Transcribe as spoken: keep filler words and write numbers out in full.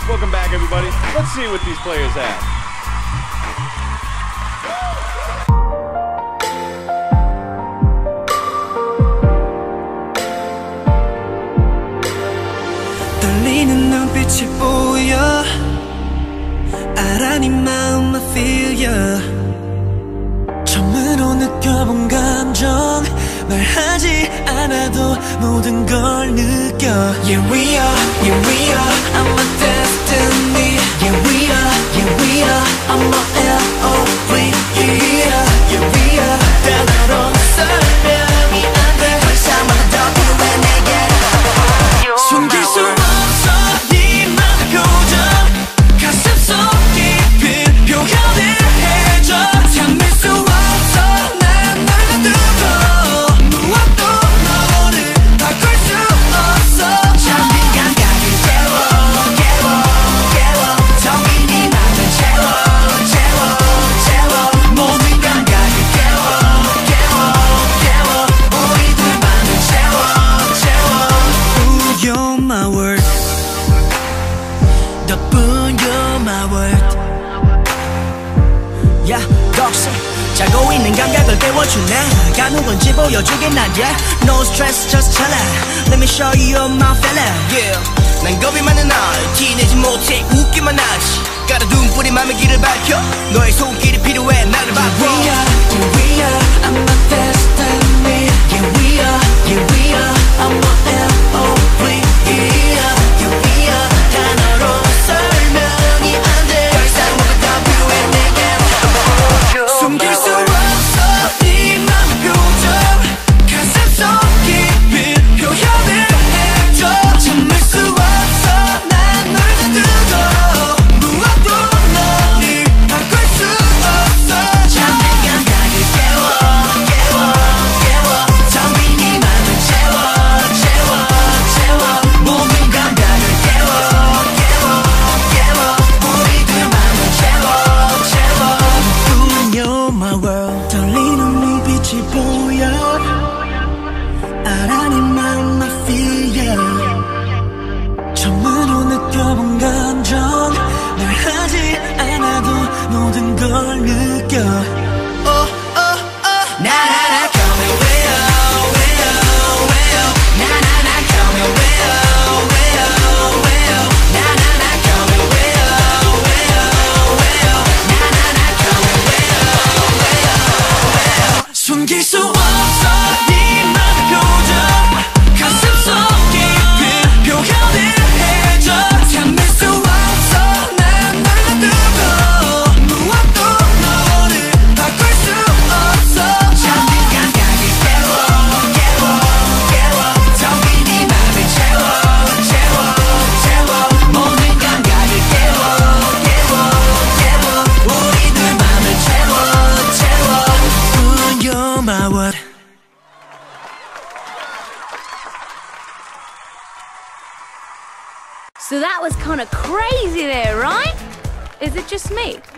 Welcome back, everybody. Let's see what these players have. 떨리는 눈빛이 보여 알아 네 마음만 feel ya 처음으로 느껴본 감정 말하지 않아도 모든 걸 느껴 Yeah we are, yeah we are I'm a destiny Yeah we are, yeah we are I'm a L O V E Yeah we are 단어로 설명이 안돼 더 이상 말은 더 필요해 내게 숨길 수 없어 네 맘의 표정 가슴 속 깊이 표현을 해줘 참을 수 없어 난 널 놔두고 무엇도 너를 바꿀 수 없어 잠긴 감각을 깨워 깨워 깨워 정이 네 맘을 채워 채워 채워 모든 감각을 깨워 깨워 깨워 우리 둘만을 채워 채워 Ooh, you're my world 덕분 you're my world Yeah, 덕심 자고 있는 감각을 깨워주네 가는 건지 보여주긴 나야 No stress, just chillin' Let me show you my feeling Yeah, 난 겁이 많은 날 티내지 못해 웃기만 하지 깔아둔 뿌리 맘의 길을 밝혀 너의 손길이 필요해 나를 바꿔 Yeah, we are, yeah, we are I'm a destiny Yeah, we are, yeah, we are I'm a L O V E Yeah, we are 단어로 설명이 안돼 더 이상 뭐가 더 필요해 내게 숨길 수 없어 네 맘의 표정 가슴 속 깊이 표현을 해줘 참을 수 없어 난 널 놔두고 무엇도 너를 바꿀 수 없어 잠든 감각을 깨워 깨워 깨워 정이 네 맘을 채워 채워 채워 모든 감각을 깨워 깨워 깨워 우리 둘만을 채워 채워 Ooh, you're my world 떨리는 눈빛이 보여 알아 네 맘만 feel ya 처음으로 느껴본 감정 말하지 않아도 모든 걸 느껴 Oh, oh, oh 나나나 come here well, well, well 나나나 come here well, well, well 나나나 come here well, well, well 나나나 come here well, well, well 숨길 수 없어 네 맘의 표정 가슴 속 깊이 표현을 해줘 참을 수 없어 난 널 놔두고 무엇도 너를 바꿀 수 없어 잠든 감각을 깨워 깨워 깨워 정이 네 맘을 채워 채워 채워 모든 감각을 깨워 깨워 깨워 우리 둘 맘을 채워 채워 Ooh, you're my world So that was kind of crazy there, right? Is it just me?